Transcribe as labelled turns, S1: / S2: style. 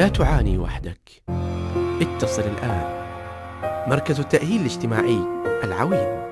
S1: لا تعاني وحدك. اتصل الآن. مركز التأهيل الاجتماعي العويل.